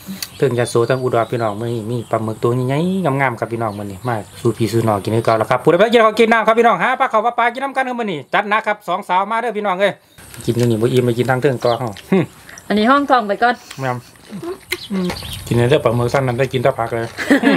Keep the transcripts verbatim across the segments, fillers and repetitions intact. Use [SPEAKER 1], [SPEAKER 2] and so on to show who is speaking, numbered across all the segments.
[SPEAKER 1] ถึงจะโซทั้งอุดรพี่น้องมื่อนี้มีปลาหมึกตัวใหญ่ๆงามๆกับพี่น้องมื่อนี้มาสู่พี่สู่น้องกินให้ก่อนแล้วครับผู้ใดไปกินข้าวกินน้ำครับพี่น้องหาปลาเขาปลากินน้ำกันครับมื่อนี้จัดนะครับสองสาวมาเด้อพี่น้องเอ้ยกินกันนี่บ่อิ่มไปกินทางเทิงต่อเขา
[SPEAKER 2] อันนี้ห้องทองไปก่อน
[SPEAKER 1] แม่กินเนื้อปลาหมึกสั้นนั้นได้กินแต่ผักเลย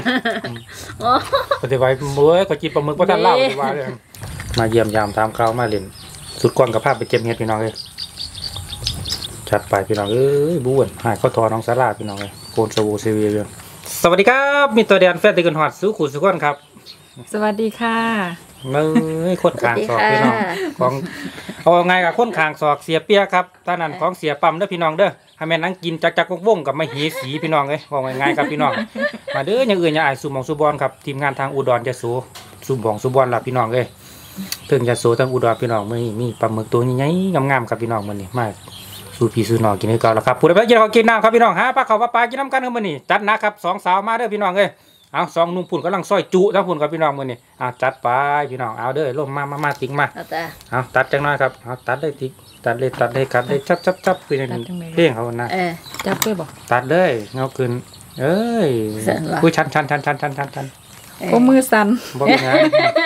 [SPEAKER 1] ปฏิวัติเมื่อก็กินปลาหมึกเพราะท่านเล่าปฏิวัติเลยมาเยี่ยมยามตามเขามาเล่นสุดกว้างกับภาพไปเจ็บเห็ดพี่น้องเลยจัดไปพี่น้องเอ้ยบ้วนหายข้อทอน้องสาราพี่น้องเลยโกนสบู่ซีวีเลยสวัสดีครับมีตัวเดียนแฟนติกันหอดสู้ขู่สู้ก้นครับ
[SPEAKER 2] สวัสดีค่ะ
[SPEAKER 1] เมื่อคนขางศอกพี่น้องของเอาไงกับคนขางศอกเสียเปียครับท่านั้นของเสียปั๊มเด้อพี่น้องเด้อให้แม่นั่งกินจักจักวงกับมาหีสีพี่น้องเลยบอกง่ายๆครับพี่น้องมาเด้ออย่างอื่นอย่าอายสุมองสุบอนครับทีมงานทางอุดรจะสูสุมองสุบอนล่ะพี่น้องเลยถึงจะสูทางอุดรพี่น้องมื่อมีปลาหมึกตัวใหญ่ๆงามๆครับพี่น้องมื่อนี้มาสู่พี่สู่น้องกินให้ก่อนแล้วครับผู้ใดไปกินข้าวกินน้ำครับพี่น้องหาปลาเขาปลากินน้ำกันครับมื่อนี้จัดนะครับสองสาวมาเด้อพี่น้องเลยเอาสองนุ่มปุ่นกำลังซอยจุทั้งปุ่นกับพี่น้องมื่อนี้เอาจัดไปพี่น้องเอาเด้อลงมามามาติ๊งมาเอาตัดจังน้อยครับเอาตัดเลยติ๊กตัดเลยตัดเลยกัดเลยชับชับชับคือในเพียงเขานะ
[SPEAKER 2] เออจับด้วยบอก
[SPEAKER 1] ตัดเลยเงาขึ้นเอ้ยคุยชันชันชันชันชันชันชัน
[SPEAKER 2] โอ้มือสั่น
[SPEAKER 1] บอกไง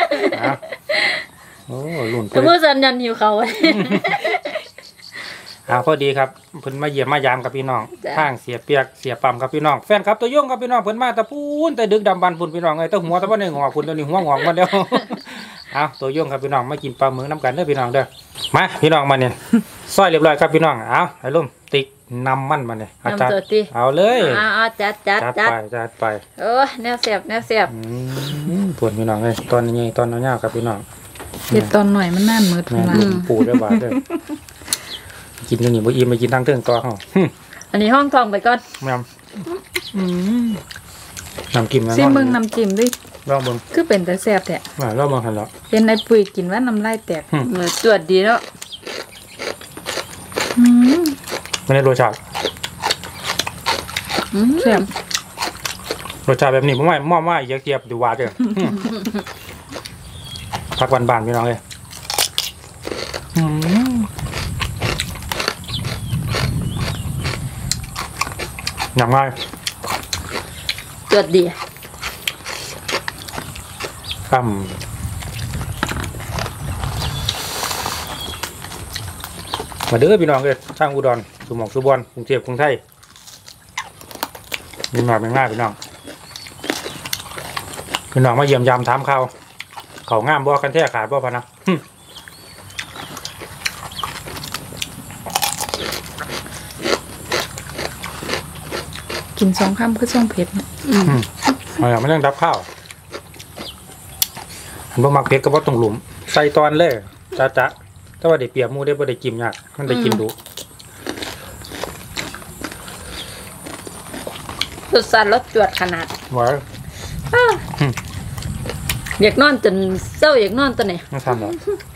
[SPEAKER 1] โอ้หลุน
[SPEAKER 2] มือสั่นยันหิวเขา
[SPEAKER 1] อ่าพอดีครับเพิ่นมาเยี่ยมมายามกับพี่น้องข้างเสียเปียกเสียปั๊มกับพี่น้องแฟนครับตัวย่งกับพี่น้องเพิ่นมาตะพูนแต่ดึกดำบันพุ่นพี่น้องไงตัวหัวตะวันในหัวพุ่นตัวนี้หัวงอกมาเดียวเอาตัวย่งครับพี่น้องมากินปลาหมึกน้ำกันเด้อพี่น้องเด้อมาพี่น้องมาเนี่ยซอยเรียบร้อยครับพี่น้องเอาไอ้ลุ่มติ๊กนำมันมาเนี่ยอาจารย์เอาเลย
[SPEAKER 2] เอาจัดจัด
[SPEAKER 1] จัดไปจัดไป
[SPEAKER 2] เออแนวเสียบแนวเสียบ
[SPEAKER 1] ปวดพี่น้องเลยตอนนี้ตอนน้อยๆครับพี่น้อง
[SPEAKER 2] เด็ดตอนหน่อยมันน่ามืดมา
[SPEAKER 1] ปูได้บาดเลยกินกันนี่บ่อิ่มไปกินทางเทิงต่อเขา
[SPEAKER 2] อันนี้ห้องทองไปก่อน
[SPEAKER 1] แม่น้ำจิ้มนะ
[SPEAKER 2] ซิมึงน้ำจิ้มดิ
[SPEAKER 1] ลองเบิ่ง
[SPEAKER 2] คือเป็นแต่แซ่บแท้
[SPEAKER 1] อ่าลองเบิ่งหั่นแล้ว
[SPEAKER 2] เป็นไอ้ปุ้ยกินว่าน้ำลายแตกเหมือนตรวจดีแล้ว
[SPEAKER 1] ไม่ได้รสชาติ
[SPEAKER 2] แซ่บ
[SPEAKER 1] รสชาติแบบนี้ผมไม่มอไม่เยียบดูหวานเด้อพักวันบานพี่น้องเลยอย่างไร
[SPEAKER 2] ตรวจดี
[SPEAKER 1] ตั้มมาเด้อพี่น้องเลยทางอุดรสุหมองสุบอนกรุงเทพกรุงไทยมีมาเป็นง่ายพี่น้องพี่น้องมาเยี่ยมยามถามเขาเขาง่ามบ่กันแท้ขาดบ่พะนะ
[SPEAKER 2] กินสองคำคือสองเผ็ดนะ
[SPEAKER 1] อืมอะไรไม่ต้องรับข้าวบ่มักเผ็ดก็บ่ต้องหลุมใส่ตอนเลยจ้าจ้าถ้าว่าได้เปียกมูได้บ่ได้กินยากมันได้กินดู
[SPEAKER 2] รสชาติรสจวดขนาด
[SPEAKER 1] ว้า
[SPEAKER 2] อยากนอนจนเศร้าอยากนอนตัวไหน
[SPEAKER 1] ไม่ทำหรอ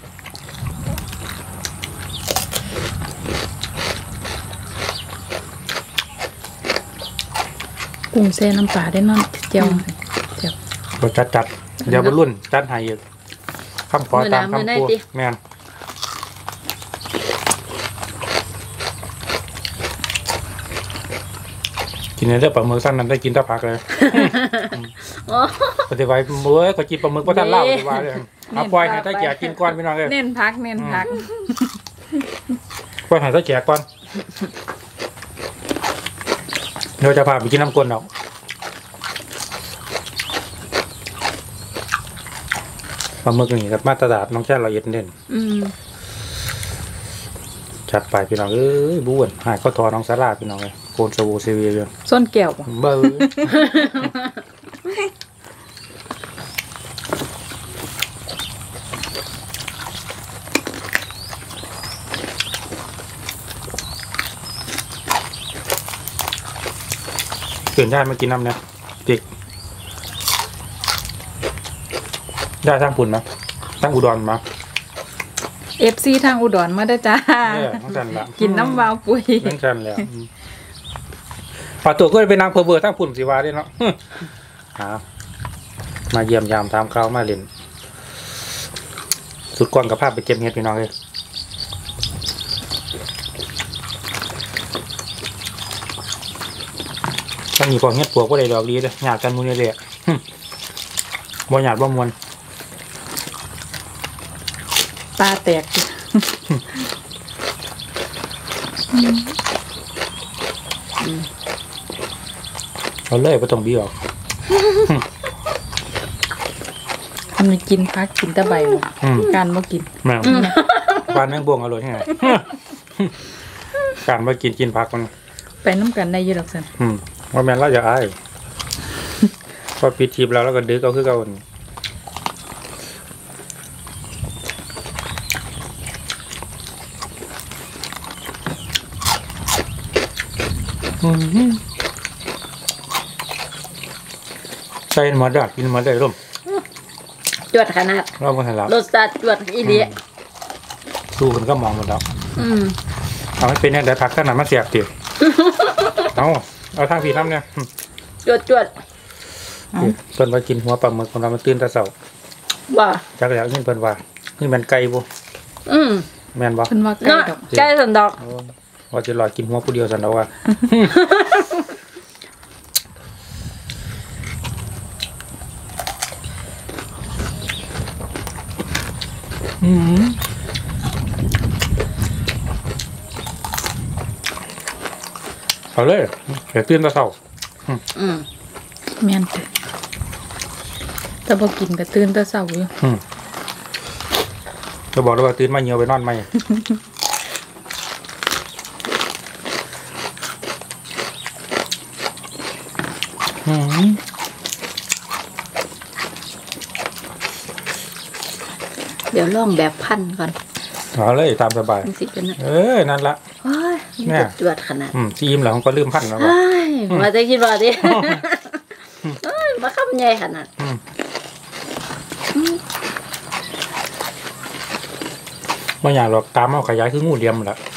[SPEAKER 2] กุ้งเส้นน้ำปลาได้นอนเจียวเจียว
[SPEAKER 1] เราจัดจัดเดี๋ยวบรรลุนจัดให้อีกคำขอตามคำพูดแม่นกินเนื้อปลาหมึกสั้นนั้นได้กินแต่ผักเลยปฏิวัติเมื่อก็กินปลาหมึกเพราะท่านเล่าปฏิวัติเลยเอาปล่อยให้ตาแก่กินก้อนพี่น้องเลย
[SPEAKER 2] เน้นพักเน้นพัก
[SPEAKER 1] ปล่อยให้ตาแก่ก้อนเราจะพาไปกินน้ำก้นออกปลาหมึกอย่างนี้กับมาตรฐานน้องแช่เราเย็นเด่นจัดไปพี่น้องเอ้ยบ้วนหายข้อทอน้องสาราพี่น้องเลยโกนสบู่ซีวีเลย
[SPEAKER 2] ส้นแก้ว
[SPEAKER 1] เบอร์เปลี่ยนได้มากินน้ำเนี่ยจิกได้ทั้งปุ่นนะทั้งอุดรมา
[SPEAKER 2] เอฟซีทางอุดรมาได้จ้ากินน้ำวาวปุย
[SPEAKER 1] นั่นกันแล้วปลาตัวก็เป็นนางเพอเบอร์ทั้งปุ่นสีวาได้เนาะมาเยี่ยมยามตามเขามาเล่นสุดกว้างกับภาพไปเจ็บเห็ดพี่น้องเลยถ้ามีพอเฮ็ดปวกก็ได้ดอกดีเลยหยาดกันมูนี่เลยบ่หยาดบ่มวน
[SPEAKER 2] ตาแตก
[SPEAKER 1] เอาเลยบ่ต้องบีออก
[SPEAKER 2] ทำไมกินพักกินแตะใบการมากิน
[SPEAKER 1] แม่ปานแมงบวงอร่อยยังไงการมากินกินผักมัน
[SPEAKER 2] ไปน้ำกันในยี่หลักสัน
[SPEAKER 1] อืมว่าแม่นเราจะอายพอปิดทีบแล้วแล้วก็ดึกเอาคือเก่าใส่มาได้กินมาได้ร่ม
[SPEAKER 3] จวดขนาด
[SPEAKER 1] เราไม่เห็นแล้ว
[SPEAKER 3] รสชาติจวดอีเดีย
[SPEAKER 1] ดูคนก็มองหมดแล้ว
[SPEAKER 3] อืม
[SPEAKER 1] เอาให้เป็นเนี่ยเดี๋ยวพักขนาดมาเสียบติเอาเอาทางผีน้ำเนี่ย
[SPEAKER 3] จวดจวด
[SPEAKER 1] เพิ่นว่ากินหัวปลาหมึกของเรามันตื่นแต่เช้า
[SPEAKER 3] ว่า
[SPEAKER 1] จักแล้วนี่เพิ่นว่านี่มันไก่บ่
[SPEAKER 3] อืม
[SPEAKER 1] แม่นบ่
[SPEAKER 2] เพิ่นว่าไก่ดอก
[SPEAKER 3] ไก่สันดอก
[SPEAKER 1] ว่าจะรอกินหัวผู้เดียวสันดอกว่าอืมเอาเลยเดี๋ยวตื่นแต่เช้า
[SPEAKER 3] อืม
[SPEAKER 2] แม่นแต่บ่กินก็ตื่นแต่เช้าอยู่
[SPEAKER 1] อืมจะบอกเลยว่าตื่นมาเหี่ยวไปนอนไหมอืม
[SPEAKER 3] เดี๋ยวลองแบบพันก่อน
[SPEAKER 1] เอาเลยตามสบายเออนั่นละ
[SPEAKER 3] เนี่ยจวดขนาด
[SPEAKER 1] อืมทีมหลังก็ลืมพันแล้ว
[SPEAKER 3] มาจะคิดว่าดิมาคำใหญ่ขนาด
[SPEAKER 1] บางอย่างหรอกตามเอาขยายคืองูเหลี่ยมแหละ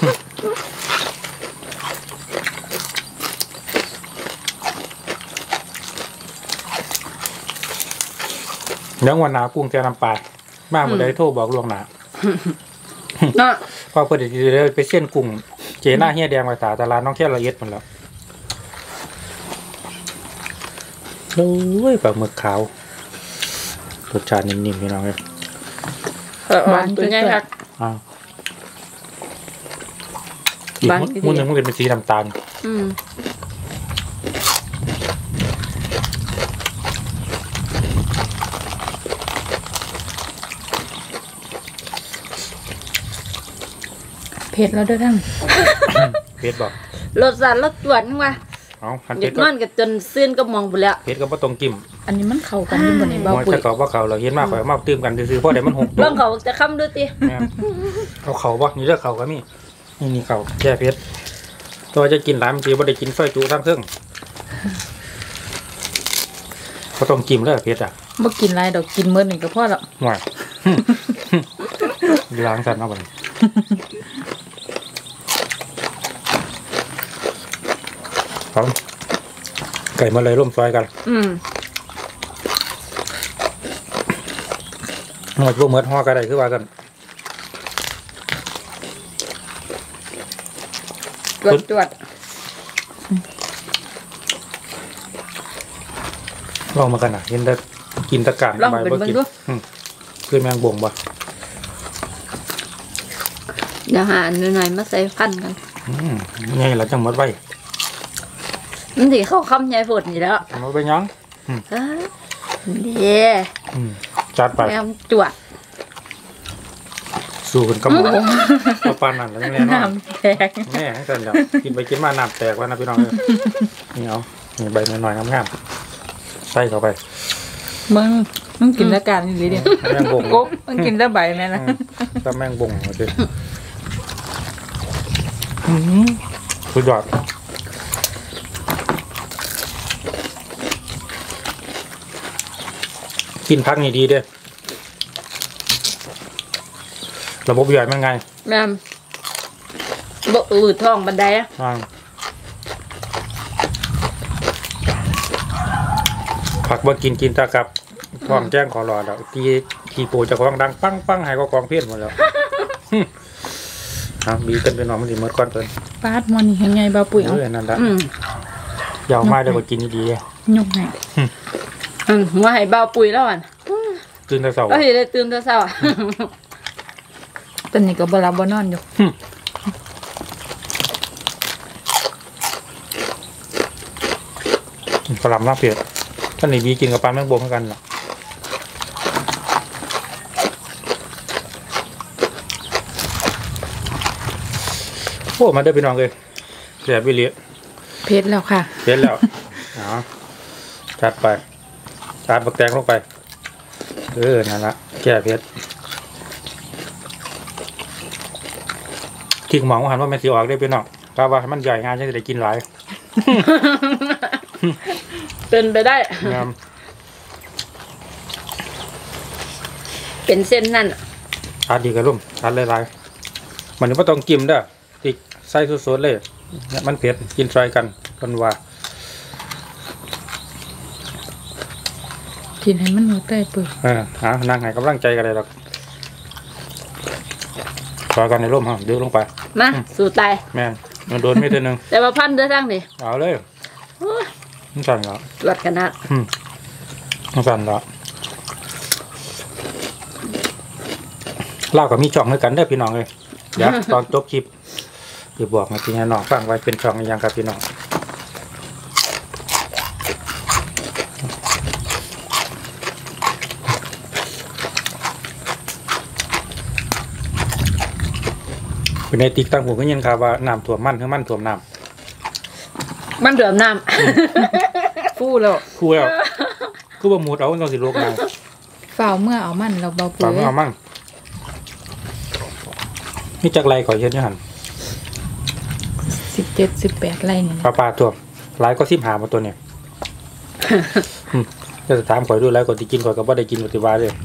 [SPEAKER 1] เดี๋ยววันหนากุ้งแกน้ำปลามากหมดเลยโทรบอกลวงหนาพอเปิดดีเลยไปเส้นกุ้งเจน่าเฮียแดงไปตาตลาดน้องแค่ละเอียดมันแล้วโอ้ยปลาหมึกขาวรสชาตินิ่มๆพี่น้องเลย
[SPEAKER 3] บางตัวใหญ่ครับ
[SPEAKER 1] อ่าอีกมุ้งหนึ่งมันเป็นสีน้ำตาล
[SPEAKER 3] อืม
[SPEAKER 2] เผ็ดแล้วด้วยทั้ง
[SPEAKER 1] เผ็ดบอก
[SPEAKER 3] รสชาติรสจวดนึงว่ะ
[SPEAKER 1] เอา
[SPEAKER 3] หยุดมันกับจนซื่นก็มองไปแล้ว
[SPEAKER 1] เผ็ดก็บ่ต้องกิม
[SPEAKER 2] อันนี้มันเข้ากันยิ่งกว่าในเบาปุ๋ย
[SPEAKER 1] จะเก่าว่าเขาเราเห็นมากข่อยมาตื้มกันซื้อเพราะเดี๋ยวมันหก
[SPEAKER 3] เรื่องเขาจะค้ำด้วยตี
[SPEAKER 1] เอาเขาบ่นี่เรื่องเขาก็มีนี่นี่เขาแค่เผ็ดตัวจะกินร้านจีบ่ได้กินซอยจูทั้งเครื่องก็ต้องกิมแล้วเผ็ดอ่ะ
[SPEAKER 2] บ่กินไรดอกกินมื้อหนึ่งก็พอแล้ว
[SPEAKER 1] ห่วยล้างสันเอาไปครับไก่มาเลยร่วมซอยกัน
[SPEAKER 3] อืม
[SPEAKER 1] หน่อยพวกเมือดห่อกันได้คือว่ากัน
[SPEAKER 3] จวดจวด
[SPEAKER 1] ลองมากันนะเห็นได้กินตะการ
[SPEAKER 3] ลองเป็นเบิ้งด้วย
[SPEAKER 1] คือแมงบ่งปะ
[SPEAKER 3] เดี๋ยวหาหน่อยๆมาใส่พันกัน
[SPEAKER 1] อืมไงเราจังหมดไว้
[SPEAKER 3] มันถือเข้าคำใหญ่ฝนอยู่แล้ว
[SPEAKER 1] มันไปยัง
[SPEAKER 3] เดี๋ยว
[SPEAKER 1] จัดไป
[SPEAKER 3] แมวจวด
[SPEAKER 1] สู้กันกับหมูปลาหนันแล้วยังไงน้
[SPEAKER 2] ำแตก
[SPEAKER 1] แม่ให้กันเดี๋ยวกินไปกินมาน้ำแตกแล้วนะพี่น้องนี่เอานี่ใบหน่อยๆงามๆใส่เข้าไป
[SPEAKER 2] มึงมึงกินตะการอยู่ดิ
[SPEAKER 1] แมงบ่ง
[SPEAKER 2] กุ๊บมึงกินตะใบแม่นะ
[SPEAKER 1] ตะแมงบ่งมาดิสุดยอดกินพักนี่ดีเด้ระบบย่อยมันไง
[SPEAKER 3] แม่บอืดท้องบันไดอะ
[SPEAKER 1] ผักบ่กินกินตะกับท้องแจ้งขอรอแล้วทีทีโปจะกองดังปั้งปั้งหายก็กองเพี้ยนหมดแล้วครับบีกันเป็นน้องมันดีเมื่อก่อนเพิ่น
[SPEAKER 2] ปาดมันยังไงบ่ปุ๋ย
[SPEAKER 1] เอาเลยนั่นแหละยาวมาได้ก็กินดี
[SPEAKER 2] ยกให้
[SPEAKER 3] อืมหัวให้เบาปุ๋ยแล้วอ่ะ
[SPEAKER 1] ตื่นแต่เช้า
[SPEAKER 3] ก็เห็นเลยตื่นแต่เช้าอ่ะ
[SPEAKER 2] ตอนนี้ก็บ่หลับบ่นอนอยู่
[SPEAKER 1] กระหล่ำลาบเผ็ดท่านนี่บีกินกับปลาแมงบงเหมือนกันล่ะโอ้มาได้พี่น้องเลยแสบวิเลีย
[SPEAKER 2] เพชรแล้วค่ะ
[SPEAKER 1] เผ็ดแล้วอ๋อจัดไปจัดบักแตงลงไปเออนั่นละแก่เผ็ดที่หมองว่าหันว่าแม่สีออกได้พี่น้องกาว่ามันใหญ่งานจะได้กินหลาย
[SPEAKER 3] เป็นไปได้
[SPEAKER 1] งาม
[SPEAKER 3] เป็นเส้นนั่น
[SPEAKER 1] ทานดีกับลุ่มทานหลายๆมันไม่ต้องกิมเด้อติกใส่สดๆเลยเนี่ยมันเผ็ดกินซอยกันกันว่า
[SPEAKER 2] กินให้มันหัวใจเปื่อย
[SPEAKER 1] เออหานั่งให้กำลังใจกันเลยหรอกซอยกันในร่มฮะเดือดลงไป
[SPEAKER 3] มาสู่ตาย
[SPEAKER 1] แม่นมันโดนไม่เท่านึง
[SPEAKER 3] แต่ว่าพันเด้อทั้งนี่
[SPEAKER 1] เอาเลย
[SPEAKER 3] โอ้ย
[SPEAKER 1] มันสั่นแล้ว
[SPEAKER 3] ตรวจขนาด
[SPEAKER 1] อืมมันสั่นแล้วเล่ากับมีช่องด้วยกันเด้อพี่น้องเลยเดี๋ยวตอนจบคลิปจะบอกมาพี่น้องฟังไว้เป็นช่องยังครับพี่น้องเป็นในติ๊กตั้งผมก็ยินข่าวว่าน้ำท่วมมันคือมันท่วมน้
[SPEAKER 3] มันเดือดน้
[SPEAKER 2] ฟูแล้ว
[SPEAKER 1] ำคู่แล้วคือว่าหมูดเอาต้องสิโลกน้
[SPEAKER 2] ฝ่าวเมื่อเอามันเราเบา
[SPEAKER 1] ำ
[SPEAKER 2] เปื่
[SPEAKER 1] ฟั
[SPEAKER 2] อง ย
[SPEAKER 1] เอามั่งนี่จักไรก่อยเช็ดนี่หัน
[SPEAKER 2] สิบเจ็ดสิบแปดไร่นี่
[SPEAKER 1] ปลาปลาท่วมหลายก็สิบหามาตัวเนี่ยอืมจะถามข่อยดูแล้วก่อนที่กินข่อยก็บ่ได้กินปฏิวัติเลย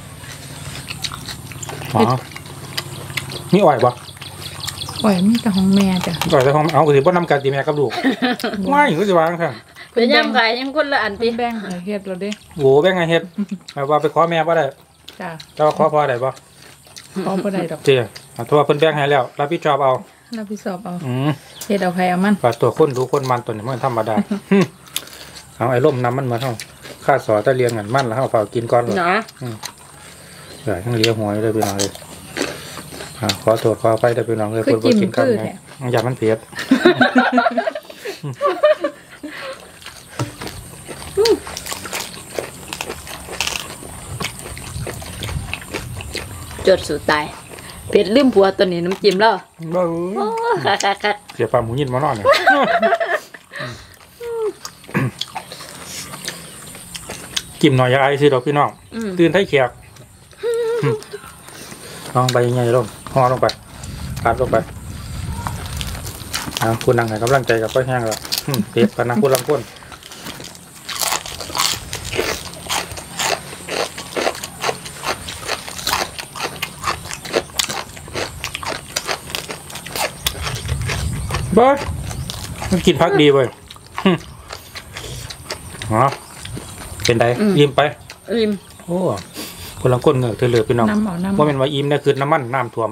[SPEAKER 1] อ๋อนี่อ่อยปะ
[SPEAKER 2] โอ้ยมีแต่ของแม่จ้ะ
[SPEAKER 1] อ่อยแต่ของเอาก็สิบ่นำกันตีแม่กับลูกไม่ก็สิวางค่ะ
[SPEAKER 3] ำเป็นย่ำไก่ยังคนละอัน
[SPEAKER 2] เป็
[SPEAKER 3] ติ
[SPEAKER 2] นแบ่งให้เฮ็ดเราเด้
[SPEAKER 1] โว้แบ่งไงเฮ็ดแบบว่าไปขอแม่บ่ได้
[SPEAKER 2] จ้ะ
[SPEAKER 1] แต่ว่าขอพ่อได้บ่
[SPEAKER 2] พอบ่ได้ดอก
[SPEAKER 1] เจ้าโทษเพิ่นแบ่งให้แล้วรับผิดชอบเอา
[SPEAKER 2] รับผิดชอบเอา
[SPEAKER 1] อืม
[SPEAKER 2] เฮ็ดเอาไผเอามัน
[SPEAKER 1] ปลาตัวคนดูคนมันตัวนี้มันธรรมดา เอาไอ้ล่มน้ำมันเหมือนเฮาข้าสอตะเลียงกันมันแล้วเฮาเฝ้ากินก่อนเลย
[SPEAKER 3] เนาะ
[SPEAKER 1] เดี๋ยวทั้งเลี้ยงหัวเลยพี่น้องเลยอ่าขอโทษขอไปได้พี่น้องเลย
[SPEAKER 2] คือ
[SPEAKER 1] เพิ่นบ่
[SPEAKER 2] จิ้ม
[SPEAKER 1] กินข้าว
[SPEAKER 2] คือ
[SPEAKER 1] ไง
[SPEAKER 2] แท้
[SPEAKER 1] อยากมันเผ็ด
[SPEAKER 3] จดสู่ตายเผ็ดลืมผัวตัวนี้น้ำจิ้มแล้ว
[SPEAKER 1] บ่
[SPEAKER 3] โอ้คักคักคัก
[SPEAKER 1] เสียปลาหมูยินมานอนเนี่ยกิมหน่อยอยาไอสิดอกพี่น้อง
[SPEAKER 3] อืม
[SPEAKER 1] ตื่นไทยเขียกลองใบใหญ่ลงห่อลงไปตัดลงไปอ่าคุณนั่งให้กำลังใจกับป้าแห้งแล้วอืมเผ็ดปานนะคุณลังก้นบ้ามันกินพักดีเว้ยหึอ๋อเป็นไดอิ่มไป
[SPEAKER 3] อิ่ม
[SPEAKER 1] โอ้คนลังก้นเงือกเธอเหลือพี่น้อง
[SPEAKER 2] น้ำเอาน้ำ
[SPEAKER 1] ว่าเป็นว่าอิ่มเนี่ยคือน้ำมันน้ำท่วม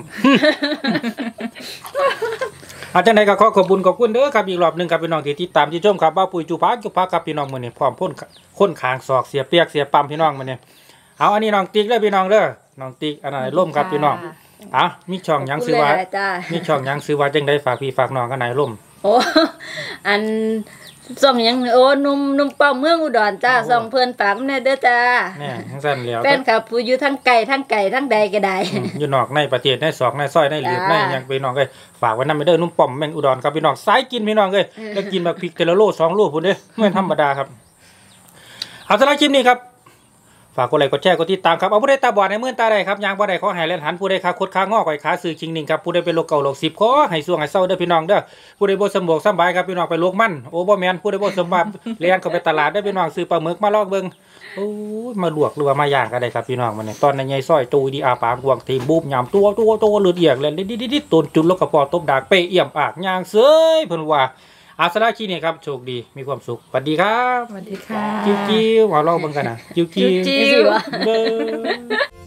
[SPEAKER 1] อาจารย์ใดก็ขอขอบคุณขอบคุณเด้อครับอีกรอบหนึ่งครับพี่น้องที่ติดตามที่ชมครับบ้าปุ๋ยจูพักจูพักกับพี่น้องมื้อนี้พร้อมพ่นค้นขางศอกเสียเปียกเสียปั๊มพี่น้องมื้อนี้เอาอันนี้น้องติ๊กเด้อพี่น้องเด้อน้องติ๊กอันนั้นร่มครับพี่น้องอ่ะมีช่องหยังซื้อว่า
[SPEAKER 3] ขบคุณหลยๆจ้า
[SPEAKER 1] มีช่องหยังซื้อว่าจังไดฝากพี่ฝากน้องกันไหนร่ม
[SPEAKER 3] โอ้ อันส่องหยังโอ้หนุ่มหนุ่มเป้าเมืองอุดรจ้า
[SPEAKER 1] โอ้
[SPEAKER 3] ส่องเพิ่นฝากมันแน่เด้อจ้า
[SPEAKER 1] แน่ทั้งสั้นแล้ว
[SPEAKER 3] แฟนคลับผู้อยู่ทั้งไก่ทั้งไก่ทั้งใดก็ได้
[SPEAKER 1] อืมอยู่นอกในประเทศในศอกในซอยในเหลือบใน
[SPEAKER 3] จ้า
[SPEAKER 1] หยังพี่น้องเอ้ยฝากไว้นำไปเด้อนุ่มป้อมแม่งอุดรครับพี่น้องสายกินพี่น้องเอ้ย
[SPEAKER 3] เออ
[SPEAKER 1] แล้วกินแบบพริกเทละโลสองโลพุ่นเด้อไม่ธรรมดาครับเอาสำหรับคลิปนี้ครับฝากกดไลค์กดแชร์กดติดตามครับเอาผู้ใดตาบอดในมื่นตาใดครับยางบ่ได้ขอให้เล่นหันผู้ใดขาคดขางอไข่ขาซื้อชิงหนึ่งครับผู้ใดเป็นโรคเก่าโรคสิบขอให้สวงให้เศร้าเด้อพี่น้องเด้อผู้ใดบ่สมบูรณ์สบายครับพี่น้องไปโรคมันโอ้บ่แม่นผู้ใดบ่สมบัติเลี้ยงก็ไปตลาดได้อพี่น้องซื้อปลาหมึกมาลอกเบิ่งโอ้ยมาลวกหรือว่ามาย่างก็ได้ครับพี่น้องมันนี่ตอนในใหญ่ซอยตูดีอาปากวงทีบูบยำตัวตัวตัวเลือดเอียกเลยดิดๆๆต้นจุดแล้วก็พอตบดากเปเอี่ยมปากย่างเสยเพิ่นว่าอาสนะคลินี่ครับโชคดีมีความสุขสวัสดีครับ
[SPEAKER 2] สวัสดีค่ะ
[SPEAKER 1] จิ้วจิ้วเอาลองเบิ่งกันนะจิ้วจิ้ว
[SPEAKER 3] จิ้วๆ
[SPEAKER 1] เบ้อ